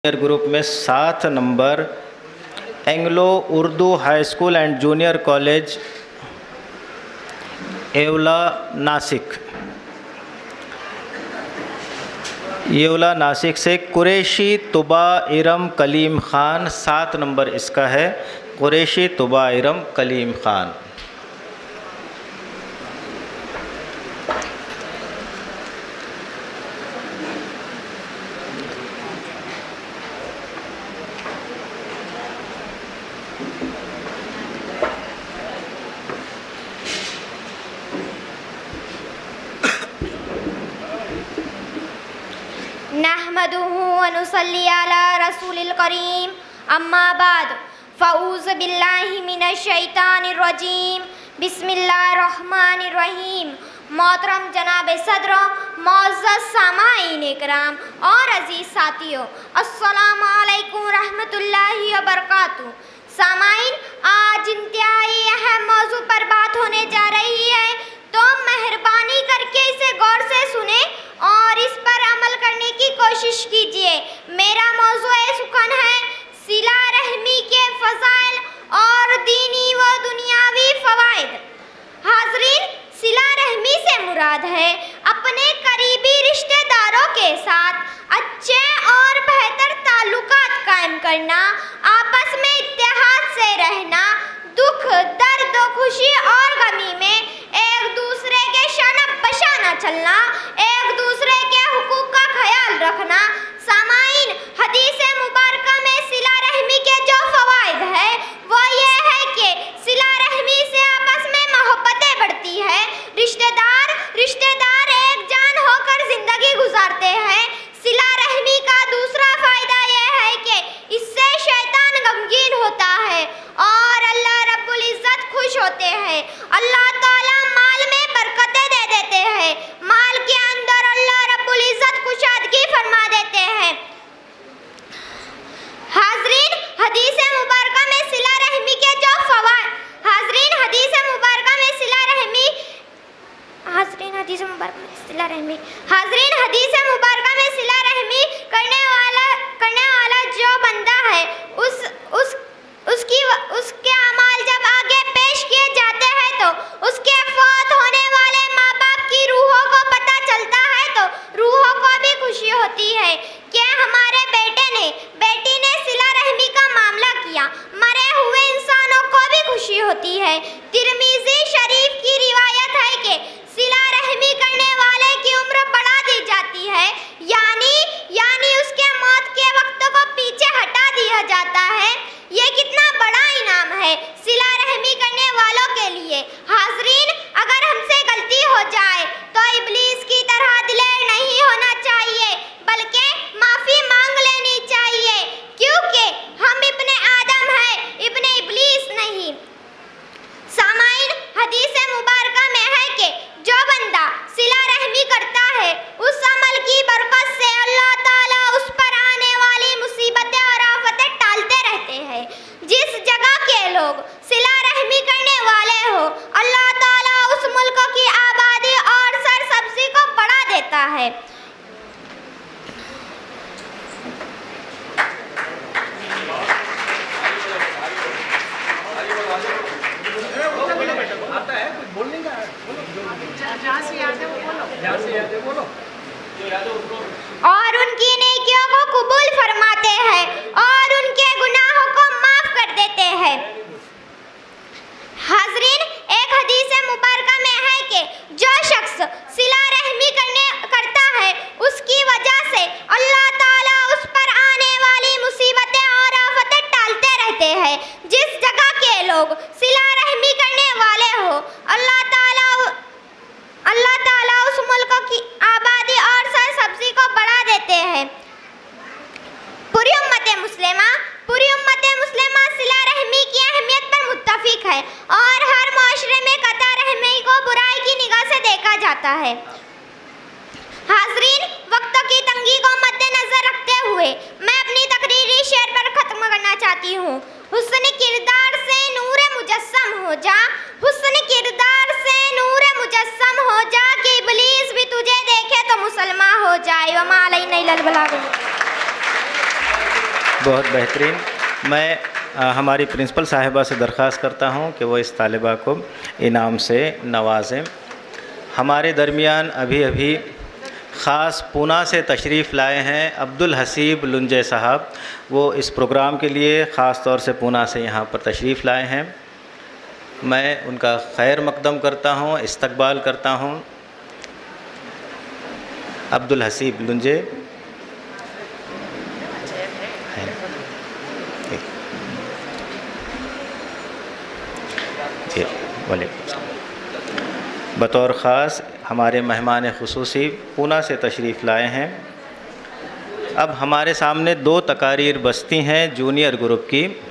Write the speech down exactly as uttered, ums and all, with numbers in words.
Group में सात number Anglo Urdu high school and junior college Yeola Nashik Yeola Nashik से कुरैशी तुबा इरम कलीम ख़ान, सात नंबर इसका है, कुरैशी तुबा इरम कलीम ख़ान। नहमदुहु व नुसल्ली अला रसूलिल करीम, अम्मा बाद, फ़ऊज़ु बिल्लाहि मिनश शैतानिर रजीम, बिस्मिल्लाहिर रहमानिर रहीम। मोहतरम जनाब सदर, मुअज़्ज़ज़ सामाईन इकराम और अज़ीज़ साथियों, अस्सलामु अलैकुम रहमतुल्लाहि व बरकातुहू। सामाईन, आज इंतहाई अहम मौजू पर बात होने जा रही है, तो मेहरबानी करके इसे गौर से सुने और इस पर अमल करने की कोशिश कीजिए। मेरा मौजू सुखन है सिला रहमी के फ़ज़ाइल और दीनी व दुनियावी फ़वाइद। हाज़रीन, सिला रहमी से मुराद है अपने करीबी रिश्तेदारों के साथ अच्छे और बेहतर ताल्लुकात कायम करना, आपस में इत्तेहाद से रहना, दुख दर्द खुशी और गमी में एक दूसरे के शाना बशाना चलना, एक दूसरे के हुकूक का ख्याल रखना। सामाईन, हदीस मुबारका में सिला रहमी के जो फ़वाइद है वो ये है कि सिला रहमी से आपस में मोहब्बतें बढ़ती है, रिश्तेदार रिश्तेदार एक जान होकर ज़िंदगी गुजारते हैं। सिला रहमी का दूसरा फ़ायदा यह है कि इससे शैतान गमगीन होता है और अल्लाह रब्बुल इज़्ज़त खुश होते हैं। अल्लाह ताला माल में बरकतें दे देते हैं, माल के अंदर अल्लाह रब्बुल इज़्ज़त कुशादगी फरमा देते हैं। हाज़रीन, हदीस मुबारका में सिला रहमी के जो फ़वाइद हाज़रीन हदीस मुबारका में सिला रहमी हाज़रीन हदीस मुबारका में सिला रहमी हाज़रीन हदीस मुबारका में सिला रहमी करने वाला करने वाला जो बंदा है उस उस उसकी उसके अमाल जब आगे पेश किए जाते हैं तो उसके फौत होने वाले माँ बाप की रूहों को पता चलता है, तो रूहों को भी खुशी होती है कि हमारे बेटे ने बेटी ने सिला रहमी का मामला किया। मरे हुए इंसानों को भी खुशी होती है। तिरमिज़ी शरीफ की रिवायत है कि सिला रहमी करने वाले की उम्र बढ़ा दी जाती है, यानी यानी उसके मौत के वक्त को पीछे हटा दिया जाता है। ये कितना बड़ा इनाम है सिला रहमी करने वालों के लिए। हाज़रीन, अगर हमसे गलती हो जाए तो इब्लीस की तरह दिलेर नहीं होना चाहिए, बल्कि माफ़ी मांग लेनी चाहिए, क्योंकि हम इब्ने आदम हैं, इब्ने इब्लीस नहीं। सामाईन, हदीस मुबारका में है कि जो बंदा सिला रहमी करता है उस अमल की बरकत से अल्लाह ताला उस पर आने वाली मुसीबतें और आफतें टालते रहते हैं। जिस जगह के लोग सिला रहमी करने वाले हो, अल्लाह ताला उस मुल्क की आबादी और सरसब्जी को बढ़ा देता है। और उनकी नेकियों को कबूल फरमाते हैं और उनके गुनाहों को माफ कर देते हैं। हाज़रीन, एक हदीस मुबारका में है कि जो शख्स सिला रहमी करने करता है उसकी वजह से अल्लाह ताला उस पर आने वाली मुसीबतें और आफतें टालते रहते हैं। जिस जगह के लोग सिला रहमी करने वाले हो, अल्लाह ताला अल्लाह ताला उस मुल्क की आबादी और सरसब्जी को बढ़ा देते हैं। पूरी उम्मत मुस्लिमा पूरी उम्मत मुस्लिमा सिला रहमी की अहमियत पर मुत्तफिक है और हर माशरे में कता रहमी को बुराई की निगाह से देखा जाता है। हाज़रीन, वक्त की तंगी को मद्देनजर रखते हुए मैं अपनी तकरीरी शेर पर ख़त्म करना चाहती हूँ। हुस्न किरदार से नूर मुजस्सम हो जा, हुस्न किरदार से नूर मुजस्सम हो जा, कि इब्लीस भी तुझे देखे तो मुसलमान हो जाए। वमा अलैना इल्लल बलाग। बहुत बेहतरीन। मैं आ, हमारी प्रिंसिपल साहिबा से दरख्वास्त करता हूँ कि वो इस तालिबा को इनाम से नवाजें। हमारे दरमियान अभी अभी ख़ास पूना से तशरीफ़ लाए हैं अब्दुल हसीब लुंजे साहब। वो इस प्रोग्राम के लिए ख़ास तौर से पूना से यहाँ पर तशरीफ़ लाए हैं। मैं उनका खैर मकदम करता हूँ, इस्तकबाल करता हूँ। अब्दुल हसीब लुंजे जी, बतौर ख़ास हमारे मेहमान ख़ुसूसी पूना से तशरीफ़ लाए हैं। अब हमारे सामने दो तकारीर बस्ती हैं जूनियर ग्रुप की।